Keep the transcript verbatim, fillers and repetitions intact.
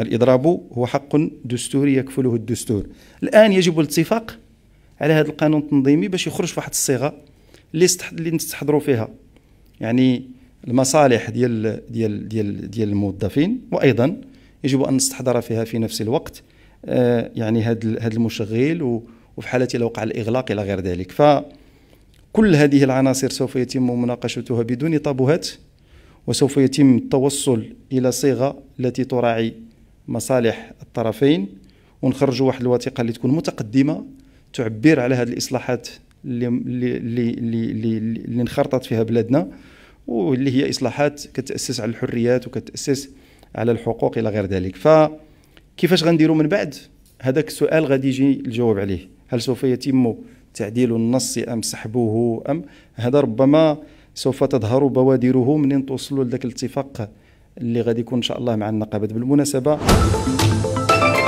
الإضراب هو حق دستوري يكفله الدستور. الآن يجب الاتفاق على هذا القانون التنظيمي باش يخرج في واحد الصيغة اللي اللي نستحضروا فيها يعني المصالح ديال ديال ديال ديال الموظفين، وأيضا يجب أن نستحضر فيها في نفس الوقت آه يعني هذا هذا المشغل، وفي حالة لو وقع الإغلاق إلى غير ذلك. فكل هذه العناصر سوف يتم مناقشتها بدون طابوهات، وسوف يتم التوصل إلى صيغة التي تراعي مصالح الطرفين، ونخرجوا واحد الوثيقة اللي تكون متقدمة تعبر على هذه الإصلاحات اللي اللي اللي اللي, اللي انخرطت فيها بلادنا، واللي هي إصلاحات كتأسس على الحريات وكتأسس على الحقوق إلى غير ذلك. فكيفاش غنديروا من بعد؟ هذاك السؤال غادي يجي الجواب عليه. هل سوف يتم تعديل النص أم سحبه أم هذا ربما سوف تظهر بوادره منين توصلوا لذاك الاتفاق اللي غادي يكون إن شاء الله مع النقابات. بالمناسبة